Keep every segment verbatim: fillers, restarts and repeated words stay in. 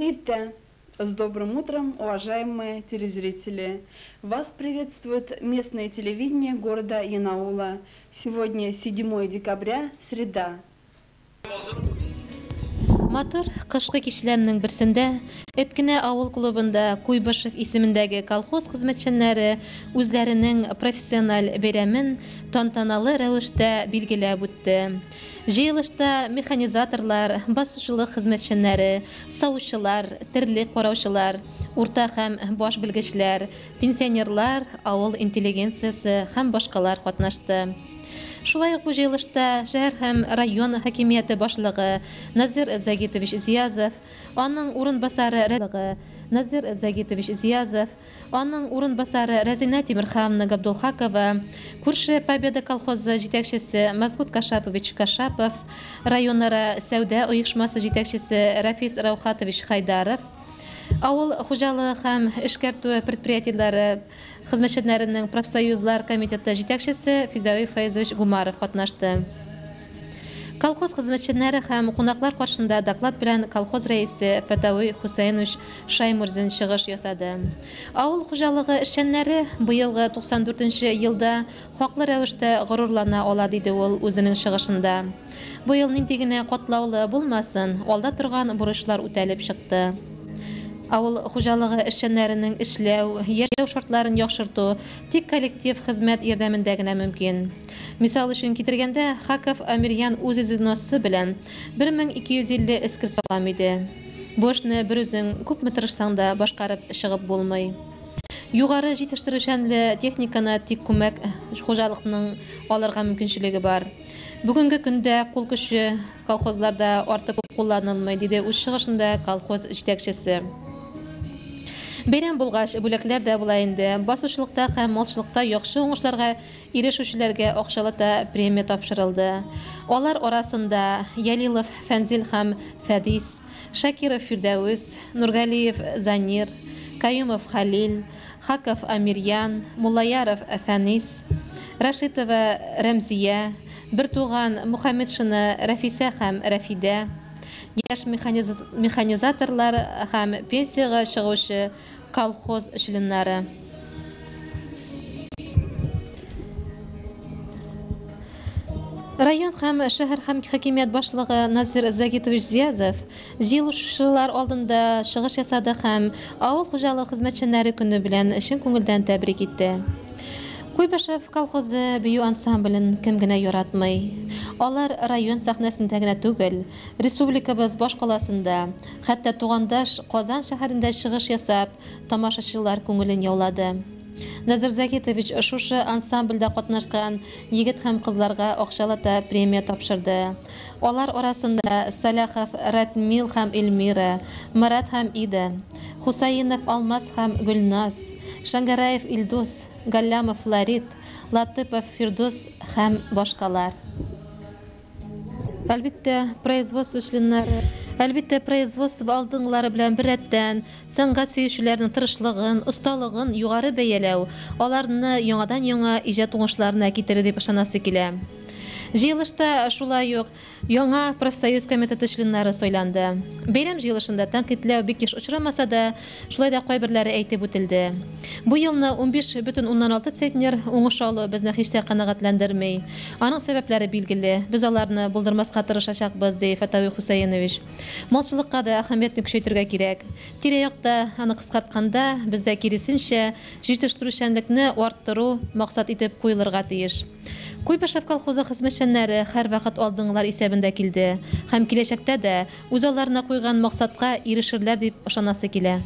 Иртя. С добрым утром, уважаемые телезрители! Вас приветствует местное телевидение города Янаула. Сегодня седьмое декабря, среда. Матур кышкы кичләрнең берсендә Эткенә авыл клубында Куйбышев исемендәге колхоз хезмәтчәннәре үзләренең профессиональ бәйрәмен тантаналы рәвештә билгеләп үтте. Җыелышта механизаторлар, басучылык хезмәтчәннәре, саучылар, терлек караучылар, урта һәм баш белгечләр, пенсионерлар, авыл интеллигенциясе һәм башкалар катнашты. Шулай ук бу җыелышта шәһәр һәм район хакимияте башлыгы Назир Загитович Зиязов, аның урынбасары Назир Загитович Зиязов, аның урынбасары Разина Тимирхановна Габдулхакова, күрше Победа колхозы җитәкчесе Мазгут Кашапович Кашапов, районара сәүдә оешмасы җитәкчесе Рафис Раухатович Хайдаров, авыл хуҗалыгы һәм эшкәртү предприятиеләре хезмәтчәннәренең профсоюзлар комитеты җитәкчесе Физави Файзович Гумаров катнашты. Колхоз хезмәтчәннәре һәм кунаклар каршында доклад белән колхоз рәисе Фатауи Хусейнович Шаймурзин чыгыш ясады. Авыл хуҗалыгы эшчәннәре быелгы туксан дүртенче елда хаклы рәвештә горурлана ала диде ул үзенең чыгышында. Быел нинди генә катлаулы булмасын, алда торган бурычлар үтәлеп чыкты. Авыл хуҗалыгы эшчәннәренең эшләү, яшәү шартларын яхшырту тик коллектив хезмәт ярдәмендә генә мөмкин. Мисал өчен китергәндә, Хаков Амирьян үз звеносы белән бер мең ике йөз илле эскерт салам иде. Бу эшне бер үзең күпме тырышсаң да башкарып чыгып булмый. Югары җитештерүчәнле техниканы тик күмәк хуҗалыкның алырга мөмкинчелеге бар. Бүгенге көндә кул көче колхозларда артык кулланылмый, диде үз чыгышында колхоз җитәкчесе. Бәйрәм булгач, бүләкләр дә була инде. Басучылыкта һәм малчылыкта яхшы уңышларга ирешүчеләргә акчалата премия тапшырылды. Алар арасында Ялилов Фәнзил һәм Фәдис, Шакиров Фирдәүс, Нургалиев Занир, Каюмов Халил, Хаков Амирьян, Муллаяров Фәнис, Рашитова Рәмзия, Бертуган Мухаммедшина Рафиса һәм Рафида, яшь механизаторлар һәм пенсияга чыгучы колхоз членнары. Район һәм шәһәр һәм хакимият башлыгы Назир Загитович Зиязов җыелышчылар алдында чыгыш ясады һәм авыл хуҗалыгы хезмәтчәннәре көне белән чын күңелдән тәбрик итте. Куйбышев колхозы бию ансамблен кем генә яратмый. Алар район сәхнәсендә генә түгел, республикабыз башкаласында, хәтта тугандаш Казан шәһәрендә чыгыш ясап, тамашачылар күңелен яулады. Назир Загитович шушы ансамбльдә катнашкан егет һәм кызларга акчалата премия тапшырды. Алар арасында Салахов Ратмил һәм Эльмира, Марат һәм Ида, Хусаинов Алмаз һәм Гөлназ, Шангараев Илдус, Галлямов Флорид, Латыпов Фирдус һәм башкалар. Әлбиттә, производство членнары, әлбиттә, производство алдыңлары белән беррәттән сәнгать сөючеләрнең тырышлыгын, осталыгын югары бәяләү, аларны яңадан-яңа иҗат уңышларына китерер дип ышанасы килә. Җыелышта шулай ук яңа профсоюз комитеты членнары сайланды. Бәйрәм җыелышында тәнкыйтьләү бик еш очрамаса да, шулай да кайберләре әйтеп үтелде. Бу елны ун биш бөтен уннан алты центнер уңыш алу безне һич тә канәгатьләндермәй. Аның сәбәпләре билгеле. Без аларны булдырмаска тырышачакбыз, ди Фатауи Хусейнович. Малчылыкка да әһәмиятне көчәйтергә кирәк. Тирә-якта аны кыскартканда, бездә киресенчә җитештерүчәнлекне арттыру максат итеп куелырга тиеш. Куйбышев колхозы хезмәтчәннәре һәр вакыт алдыңлар исәбендә килде һәм киләчәктә дә үз алларына куйган максатка ирешерләр дип ышанасы килә.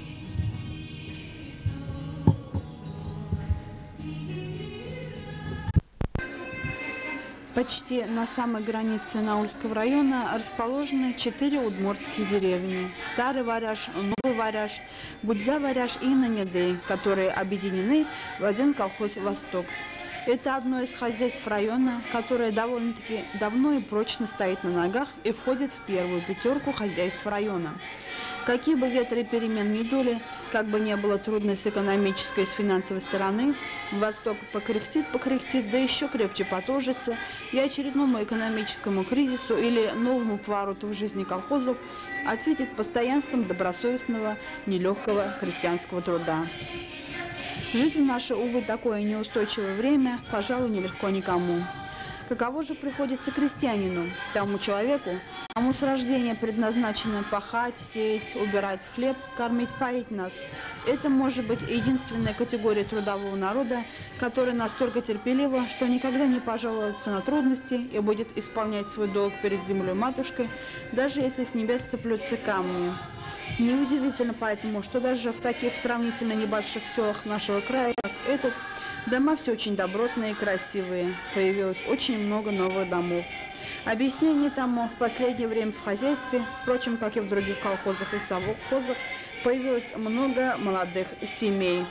Почти на самой границе Наульского района расположены четыре удмуртские деревни: Старый Варяж, Новый Варяж, Будзя Варяж и Нанеды, которые объединены в один колхоз «Восток». Это одно из хозяйств района, которое довольно-таки давно и прочно стоит на ногах и входит в первую пятерку хозяйств района. Какие бы ветры перемен ни дули, как бы не было трудно с экономической и с финансовой стороны, Восток покряхтит, покряхтит, да еще крепче потужится, и очередному экономическому кризису или новому повороту в жизни колхозов ответит постоянством добросовестного, нелегкого крестьянского труда. Жить в наше, увы, такое неустойчивое время, пожалуй, нелегко никому. Каково же приходится крестьянину, тому человеку, кому с рождения предназначено пахать, сеять, убирать хлеб, кормить, поить нас? Это может быть единственная категория трудового народа, которая настолько терпелива, что никогда не пожалуется на трудности и будет исполнять свой долг перед землей-матушкой, даже если с небес сыплются камни. Неудивительно поэтому, что даже в таких сравнительно небольших селах нашего края, как этот, дома все очень добротные и красивые. Появилось очень много новых домов. Объяснение тому в последнее время в хозяйстве, впрочем, как и в других колхозах и совхозах, появилось много молодых семей.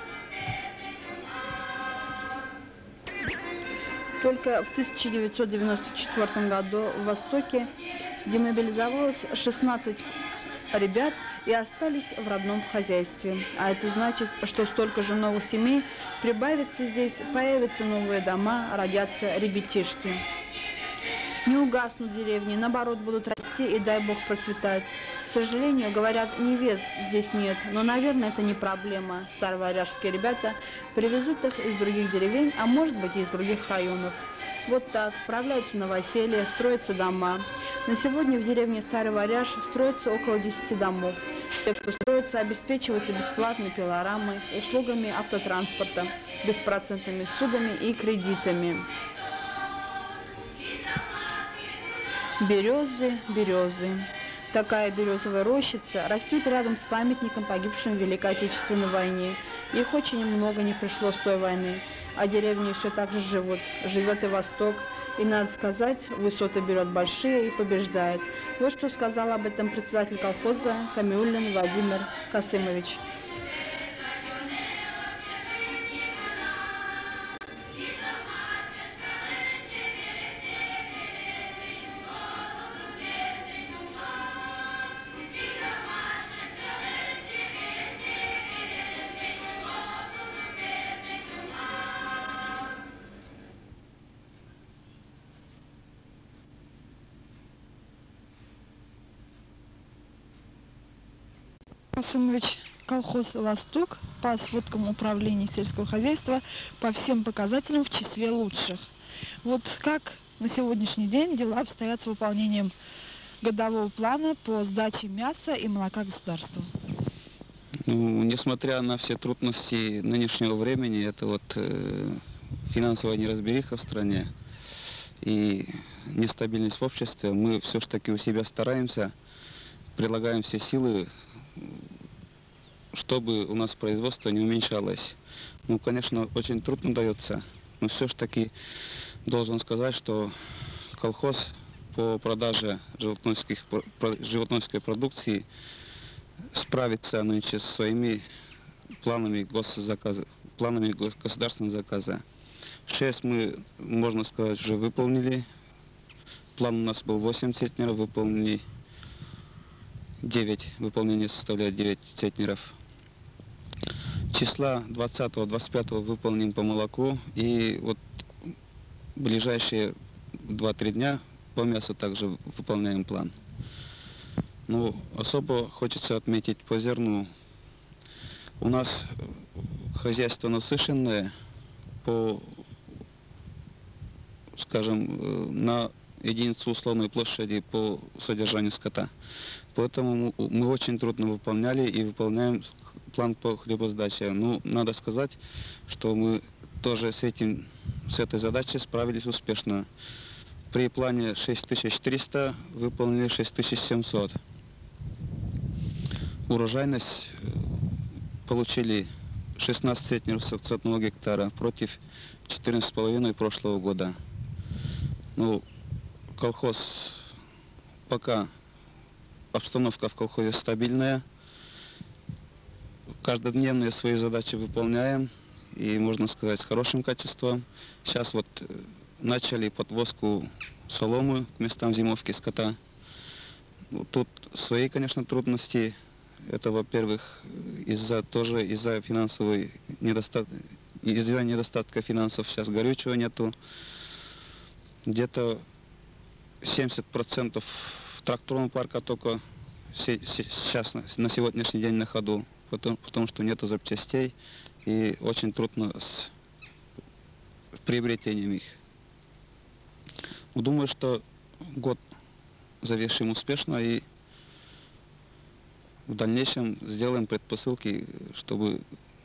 Только в тысяча девятьсот девяносто четвёртом году в Востоке демобилизовалось шестнадцать ребят и остались в родном хозяйстве. А это значит, что столько же новых семей прибавится здесь, появятся новые дома, родятся ребятишки. Не угаснут деревни, наоборот, будут расти и, дай бог, процветать. К сожалению, говорят, невест здесь нет, но, наверное, это не проблема. Староваряжские ребята привезут их из других деревень, а может быть, и из других районов. Вот так, справляются новоселья, строятся дома. На сегодня в деревне Старый Варяж строится около десяти домов. Те, кто строится, обеспечиваются бесплатной пилорамой, услугами автотранспорта, беспроцентными ссудами и кредитами. Березы, березы. Такая березовая рощица растет рядом с памятником погибшим в Великой Отечественной войне. Их очень много не пришло с той войны. А деревни все так же живут. Живет и Восток. И, надо сказать, высоты берет большие и побеждает. Вот что сказал об этом председатель колхоза Камиуллин Владимир Касымович. Касымович, колхоз «Восток» по сводкам управления сельского хозяйства по всем показателям в числе лучших. Вот как на сегодняшний день дела обстоят с выполнением годового плана по сдаче мяса и молока государству? Ну, несмотря на все трудности нынешнего времени, это вот э, финансовая неразбериха в стране и нестабильность в обществе, мы все-таки у себя стараемся, прилагаем все силы, чтобы у нас производство не уменьшалось. Ну, конечно, очень трудно дается, но все-таки должен сказать, что колхоз по продаже животновской продукции справится нынче со своими планами госзаказа, планами государственного заказа. Шесть мы, можно сказать, уже выполнили. План у нас был восемь центнеров, выполнили девять. Выполнение составляет девять центнеров. Числа двадцатого-двадцать пятого выполним по молоку. И вот ближайшие два-три дня по мясу также выполняем план. Ну, особо хочется отметить по зерну. У нас хозяйство насыщенное по, скажем, на единицу условной площади по содержанию скота. Поэтому мы очень трудно выполняли и выполняем план по хлебосдаче. Ну, надо сказать, что мы тоже с этим, с этой задачей справились успешно. При плане шесть тысяч триста выполнили шесть тысяч семьсот. Урожайность получили шестнадцать центнеров с одного гектара против четырнадцати с половиной прошлого года. Ну, колхоз, пока обстановка в колхозе стабильная, каждодневные свои задачи выполняем. и, можно сказать, с хорошим качеством. Сейчас вот начали подвозку соломы к местам зимовки скота. Тут свои, конечно, трудности. Это, во-первых, из-за тоже из-за финансовой недостат... из-за недостатка финансов сейчас горючего нету. Где-то семьдесят процентов тракторного парка только сейчас на сегодняшний день на ходу, потому, потому что нету запчастей и очень трудно с приобретением их. Думаю, что год завершим успешно и в дальнейшем сделаем предпосылки, чтобы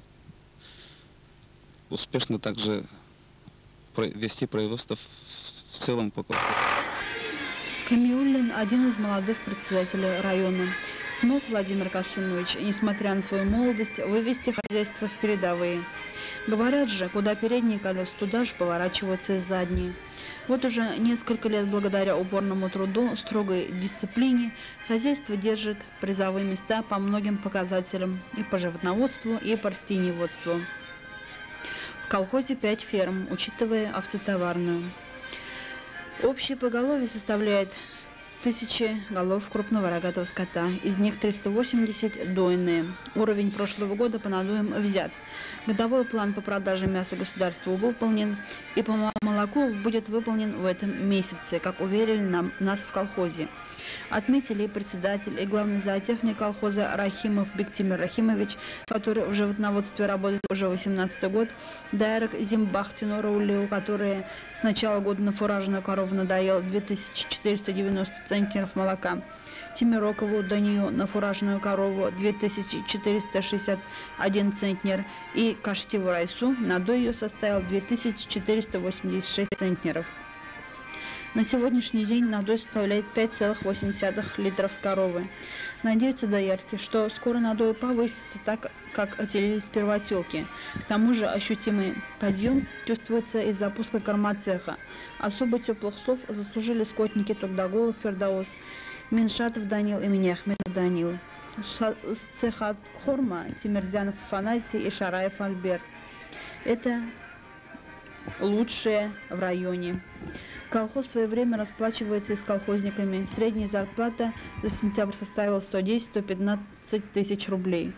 успешно также вести производство в целом по Колхозу. Камиуллин – один из молодых председателей района. Смог Владимир Касымович, несмотря на свою молодость, вывести хозяйство в передовые. Говорят же, куда передние колеса, туда же поворачиваются и задние. Вот уже несколько лет благодаря упорному труду, строгой дисциплине, хозяйство держит призовые места по многим показателям и по животноводству, и по растениеводству. В колхозе пять ферм, учитывая овцетоварную. Общее поголовье составляет тысячи голов крупного рогатого скота, из них триста восемьдесят дойные. Уровень прошлого года по надоям взят. Годовой план по продаже мяса государству выполнен, и по молоку будет выполнен в этом месяце, как уверили нам, нас в колхозе. Отметили и председатель, и главный зоотехник колхоза Рахимов Бектимир Рахимович, который в животноводстве работает уже восемнадцатый год, Дайрак Зимбах Тинораулиу, который с начала года на фуражную корову надоел две тысячи четыреста девяносто центнеров молока, Тимирокову Данию на фуражную корову две тысячи четыреста шестьдесят один центнер и Каштиву Райсу надой ее составил две тысячи четыреста восемьдесят шесть центнеров. На сегодняшний день надой составляет пять целых восемь десятых литров с коровы. Надеются доярки, что скоро надой повысится, так как отелились первотелки. К тому же ощутимый подъем чувствуется из запуска кормоцеха. Особо теплых слов заслужили скотники Тогдаголов Фердаус, Миншатов Данил и Миняхметов Данил. С цеха Хорма Тимирзянов Афанасий и Шараев Альберт. Это лучшие в районе. Колхоз в свое время расплачивается и с колхозниками. Средняя зарплата за сентябрь составила сто десять — сто пятнадцать тысяч рублей.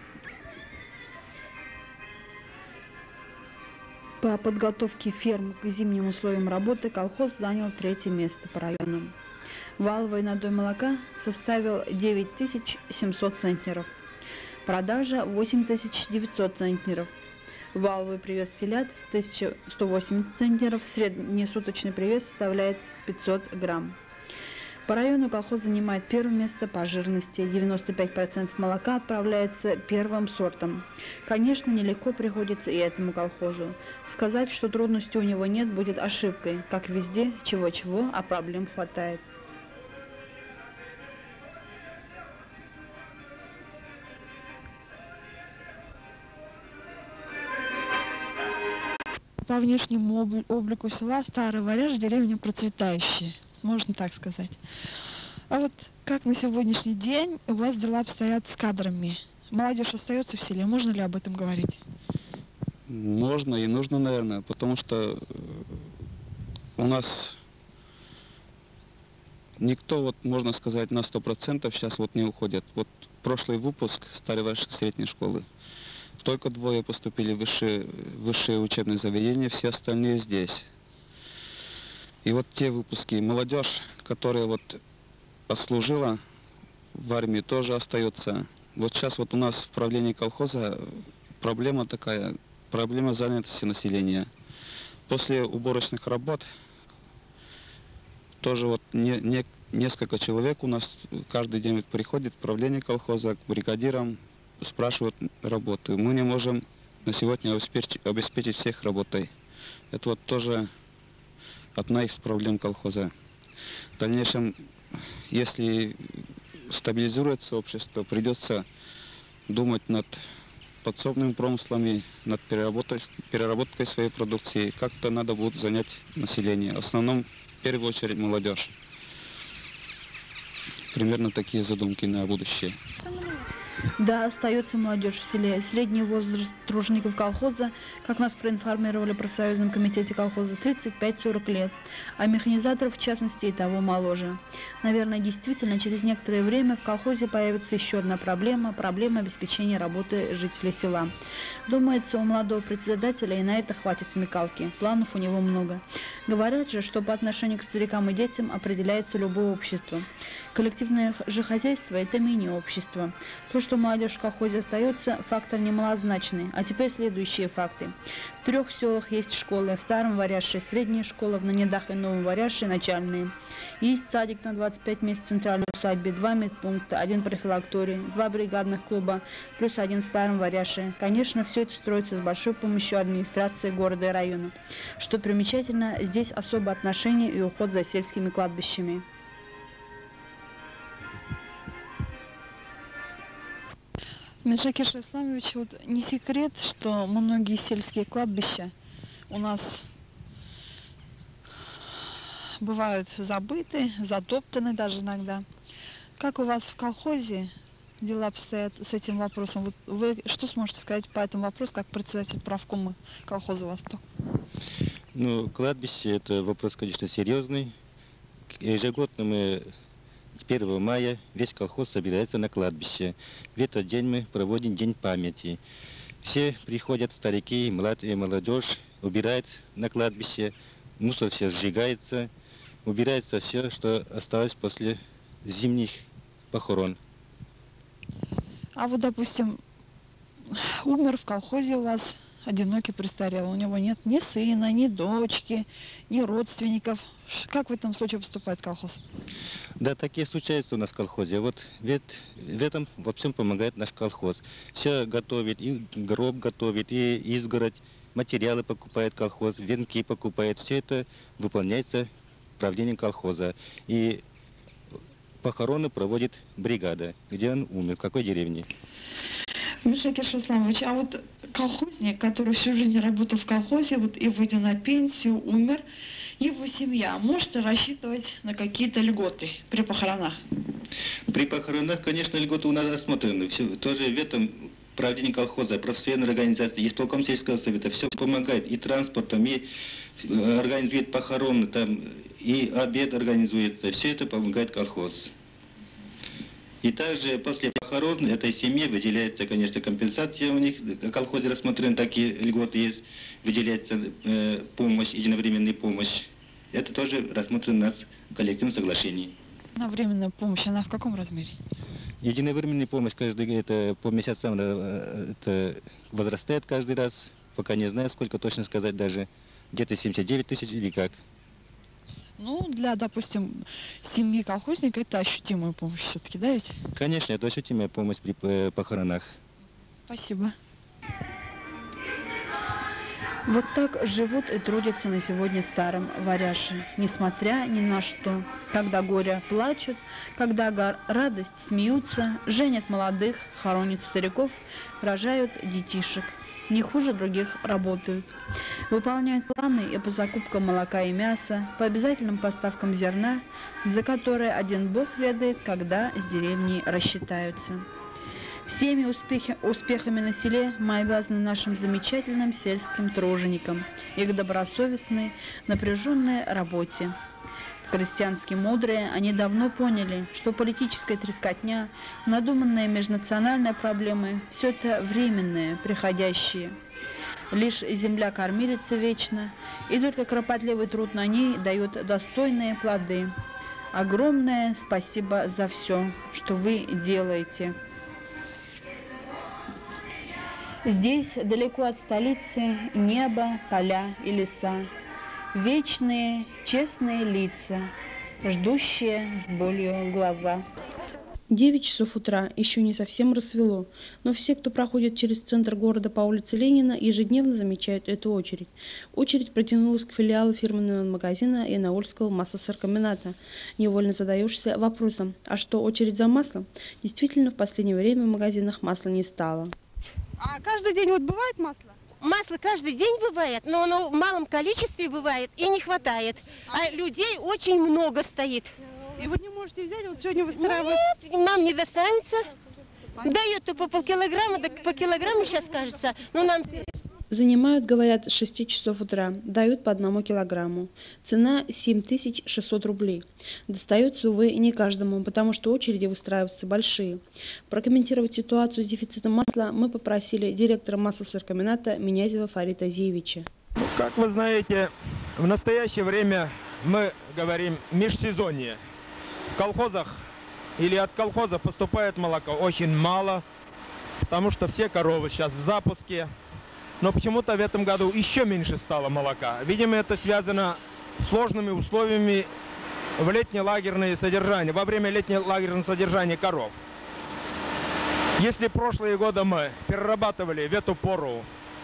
По подготовке ферм к зимним условиям работы колхоз занял третье место по районам. Валовый надой молока составил девять тысяч семьсот центнеров. Продажа восемь тысяч девятьсот центнеров. Валовый привес телят тысяча сто восемьдесят центнеров, среднесуточный привес составляет пятьсот грамм. По району колхоз занимает первое место по жирности. девяносто пять процентов молока отправляется первым сортом. Конечно, нелегко приходится и этому колхозу. Сказать, что трудностей у него нет, будет ошибкой. Как везде, чего-чего, а проблем хватает. По внешнему облику села Старый Варяж, деревня процветающая, можно так сказать. А вот как на сегодняшний день у вас дела обстоят с кадрами? Молодежь остается в селе, можно ли об этом говорить? Можно и нужно, наверное, потому что у нас никто, вот можно сказать, на сто процентов сейчас вот не уходит. Вот прошлый выпуск Старой Варяжской средней школы. Только двое поступили в высшие, высшие учебные заведения, все остальные здесь. И вот те выпуски, молодежь, которая вот отслужила в армии, тоже остается. Вот сейчас вот у нас в правлении колхоза проблема такая, проблема занятости населения. После уборочных работ тоже вот не, не, несколько человек у нас каждый день вот приходит в правление колхоза к бригадирам, спрашивают работу. Мы не можем на сегодня обеспечить, обеспечить всех работой. Это вот тоже одна из проблем колхоза. В дальнейшем, если стабилизируется общество, придется думать над подсобными промыслами, над переработкой, переработкой своей продукции. Как-то надо будет занять население. В основном, в первую очередь, молодежь. Примерно такие задумки на будущее. Да, остается молодежь в селе. Средний возраст тружеников колхоза, как нас проинформировали в профсоюзном комитете колхоза, тридцать пять сорок лет, а механизаторов, в частности, и того моложе. Наверное, действительно, через некоторое время в колхозе появится еще одна проблема – проблема обеспечения работы жителей села. Думается, у молодого председателя и на это хватит смекалки. Планов у него много. Говорят же, что по отношению к старикам и детям определяется любое общество. Коллективное же хозяйство – это мини-общество. То, что молодежь в колхозе остается, фактор немалозначный. А теперь следующие факты. В трех селах есть школы. В Старом Варяше средняя школа, в Нанедах и Новом Варяше начальные. Есть садик на двадцать пять мест в центральной усадьбе, два медпункта, один профилакторий, два бригадных клуба, плюс один в Старом Варяше. Конечно, все это строится с большой помощью администрации города и района. Что примечательно, здесь особое отношение и уход за сельскими кладбищами. Меджакир Исламович, вот не секрет, что многие сельские кладбища у нас бывают забыты, затоптаны даже иногда. Как у вас в колхозе дела обстоят с этим вопросом? Вот вы что сможете сказать по этому вопросу, как председатель правкома колхоза «Восток»? Ну, кладбище – это вопрос, конечно, серьезный. Ежегодно мы с первого мая весь колхоз собирается на кладбище. В этот день мы проводим День памяти. Все приходят, старики, младшие, молодежь, убирают на кладбище, мусор все сжигается, убирается все, что осталось после зимних похорон. А вот, допустим, умер в колхозе у вас одинокий престарелый, у него нет ни сына, ни дочки, ни родственников. Как в этом случае поступает колхоз? Да, такие случаются у нас в колхозе. Вот ведь в этом во всем помогает наш колхоз. Все готовит, и гроб готовит, и изгородь, материалы покупает колхоз, венки покупает. Все это выполняется правлением колхоза. И похороны проводит бригада, где он умер, в какой деревне. Меджакир Исламович, а вот колхозник, который всю жизнь работал в колхозе, вот и выйдя на пенсию, умер, его семья может рассчитывать на какие-то льготы при похоронах? При похоронах, конечно, льготы у нас рассмотрены. Все, тоже в этом правлении колхоза, профсоюзной организации, исполком сельского совета, все помогает и транспортом, и организует похороны, там, и обед организуется. Все это помогает колхоз. И также после похорон этой семье выделяется, конечно, компенсация у них. В колхозе рассмотрены такие льготы есть. Выделяется э, помощь, единовременная помощь. Это тоже рассмотрено у нас в коллективном соглашении. Единовременная помощь, она в каком размере? Единовременная помощь каждый это по месяцам это возрастает каждый раз. Пока не знаю, сколько точно сказать даже. Где-то семьдесят девять тысяч или как. Ну, для, допустим, семьи колхозника это ощутимая помощь все-таки, да ведь? Конечно, это ощутимая помощь при похоронах. Спасибо. Вот так живут и трудятся на сегодня в Старом Варяше, несмотря ни на что. Когда горе плачут, когда радость смеются, женят молодых, хоронят стариков, рожают детишек. Не хуже других работают. Выполняют планы и по закупкам молока и мяса, по обязательным поставкам зерна, за которые один Бог ведает, когда с деревней рассчитаются. Всеми успехи, успехами на селе мы обязаны нашим замечательным сельским труженикам, их добросовестной, напряженной работе. Крестьянски мудрые, они давно поняли, что политическая трескотня, надуманные межнациональные проблемы – все это временное, приходящее. Лишь земля кормилица вечно, и только кропотливый труд на ней дает достойные плоды. Огромное спасибо за все, что вы делаете. Здесь, далеко от столицы, небо, поля и леса. Вечные, честные лица, ждущие с болью глаза. девять часов утра, еще не совсем рассвело, но все, кто проходит через центр города по улице Ленина, ежедневно замечают эту очередь. Очередь протянулась к филиалу фирменного магазина Янаульского маслосоркомбината. Невольно задаешься вопросом, а что, очередь за маслом? Действительно, в последнее время в магазинах масла не стало. А каждый день вот бывает масло? Масло каждый день бывает, но оно в малом количестве бывает и не хватает. А людей очень много стоит. И вы не можете взять, вот сегодня выстраивают? Нет, нам не достанется. Дает то по полкилограмма, так по килограмму сейчас кажется. Ну, нам... Занимают, говорят, с шести часов утра, дают по одному килограмму. Цена семь тысяч шестьсот рублей. Достается, увы, не каждому, потому что очереди выстраиваются большие. Прокомментировать ситуацию с дефицитом масла мы попросили директора маслосыркомбината Минязева Фарита Азиевича. Как вы знаете, в настоящее время мы говорим межсезонье. В колхозах или от колхоза поступает молоко очень мало, потому что все коровы сейчас в запуске. Но почему-то в этом году еще меньше стало молока. Видимо, это связано с сложными условиями в летнелагерное содержание, во время летнелагерного содержания коров. Если прошлые годы мы перерабатывали в эту пору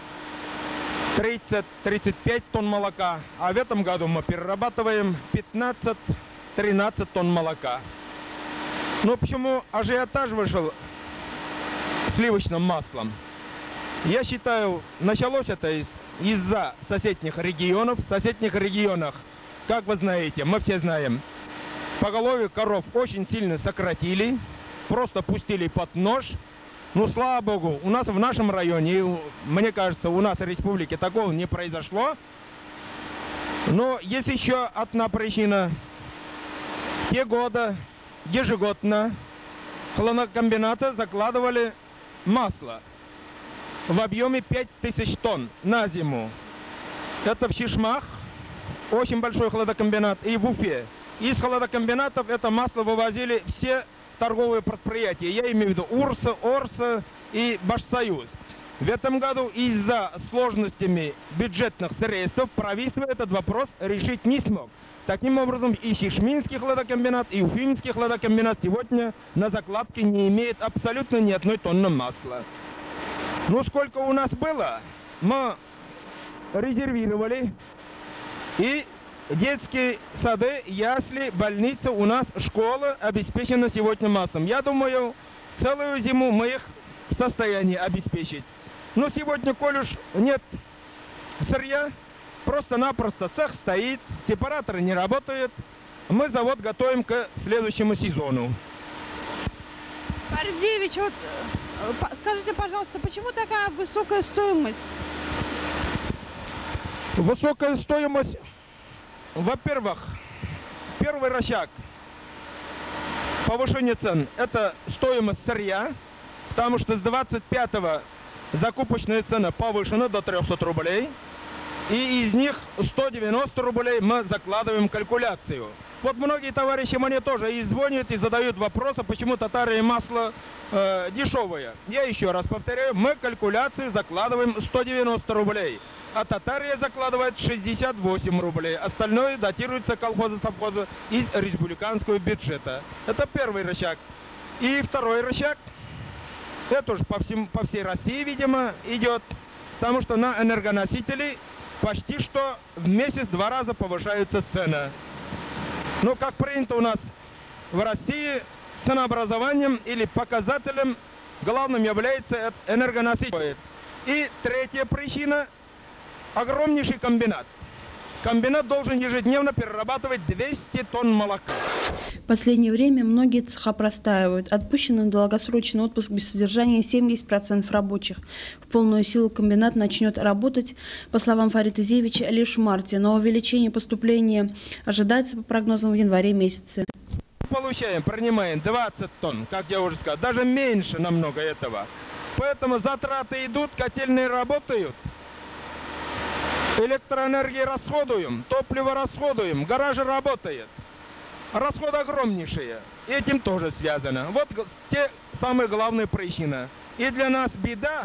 тридцать-тридцать пять тонн молока, а в этом году мы перерабатываем пятнадцать-тринадцать тонн молока. Но почему ажиотаж вышел сливочным маслом? Я считаю, началось это из, из-за соседних регионов. В соседних регионах, как вы знаете, мы все знаем, поголовье коров очень сильно сократили, просто пустили под нож. Ну, слава богу, у нас в нашем районе, мне кажется, у нас в республике такого не произошло. Но есть еще одна причина. В те годы ежегодно хлебокомбинаты закладывали масло в объеме пять тысяч тонн на зиму. Это в Чишмах, очень большой хладокомбинат, и в Уфе. Из хладокомбинатов это масло вывозили все торговые предприятия. Я имею в виду Урса, Орса и Башсоюз. В этом году из-за сложностями бюджетных средств правительство этот вопрос решить не смог. Таким образом, и Чишминский хладокомбинат, и Уфимский хладокомбинат сегодня на закладке не имеет абсолютно ни одной тонны масла. Ну, сколько у нас было, мы резервировали. И детские сады, ясли, больницы, у нас школа обеспечена сегодня маслом. Я думаю, целую зиму мы их в состоянии обеспечить. Но сегодня, коль уж нет сырья, просто-напросто цех стоит, сепараторы не работают, мы завод готовим к следующему сезону. Фаридзевич, вот скажите, пожалуйста, почему такая высокая стоимость? Высокая стоимость, во-первых, первый рычаг повышения цен – это стоимость сырья, потому что с двадцать пятого закупочная цена повышена до трёхсот рублей, и из них сто девяносто рублей мы закладываем калькуляцию. Вот многие товарищи мне тоже и звонят, и задают вопросы, почему татарское масло э, дешевое. Я еще раз повторяю, мы калькуляцию закладываем сто девяносто рублей, а татария закладывает шестьдесят восемь рублей. Остальное датируется колхоза-совхоза из республиканского бюджета. Это первый рычаг. И второй рычаг, это уже по, всем, по всей России, видимо, идет, потому что на энергоносители почти что в месяц два раза повышаются цены. Но, как принято у нас в России, ценообразованием или показателем главным является энергоноситель. И третья причина – огромнейший комбинат. Комбинат должен ежедневно перерабатывать двести тонн молока. В последнее время многие цеха простаивают. Отпущены в долгосрочный отпуск без содержания семьдесят процентов рабочих. В полную силу комбинат начнет работать, по словам Фарита Азиевича, лишь в марте. Но увеличение поступления ожидается по прогнозам в январе месяце. Получаем, принимаем двадцать тонн, как я уже сказал, даже меньше намного этого. Поэтому затраты идут, котельные работают. Электроэнергию расходуем, топливо расходуем, гаражи работают. Расходы огромнейшие. Этим тоже связано. Вот те самые главные причины. И для нас беда,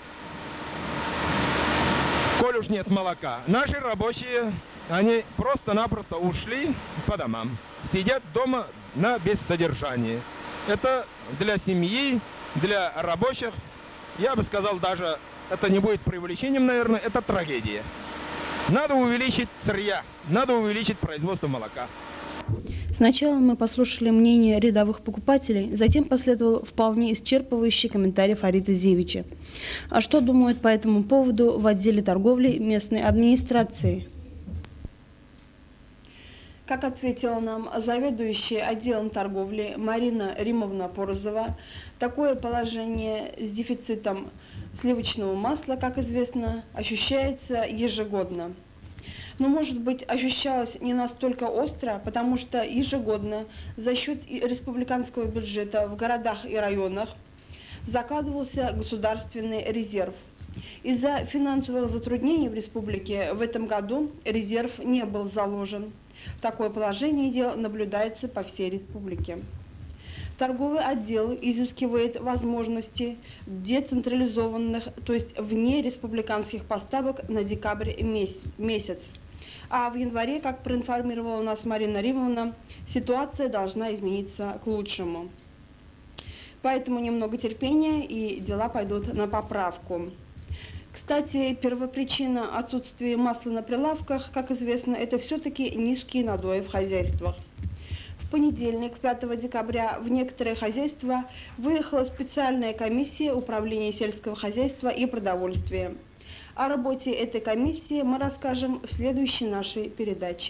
коль уж нет молока. Наши рабочие, они просто-напросто ушли по домам. Сидят дома на бессодержании. Это для семьи, для рабочих, я бы сказал, даже это не будет преувеличением, наверное, это трагедия. Надо увеличить сырья, надо увеличить производство молока. Сначала мы послушали мнение рядовых покупателей, затем последовал вполне исчерпывающий комментарий Фарита Азиевича. А что думают по этому поводу в отделе торговли местной администрации? Как ответила нам заведующая отделом торговли Марина Римовна Порозова, такое положение с дефицитом сливочного масла, как известно, ощущается ежегодно. Но, может быть, ощущалось не настолько остро, потому что ежегодно за счет республиканского бюджета в городах и районах закладывался государственный резерв. Из-за финансовых затруднений в республике в этом году резерв не был заложен. Такое положение дел наблюдается по всей республике. Торговый отдел изыскивает возможности децентрализованных, то есть вне республиканских поставок на декабрь месяц. А в январе, как проинформировала нас Марина Римовна, ситуация должна измениться к лучшему. Поэтому немного терпения, и дела пойдут на поправку. Кстати, первопричина отсутствия масла на прилавках, как известно, это все-таки низкие надои в хозяйствах. В понедельник, пятого декабря, в некоторые хозяйства выехала специальная комиссия Управления сельского хозяйства и продовольствия. О работе этой комиссии мы расскажем в следующей нашей передаче.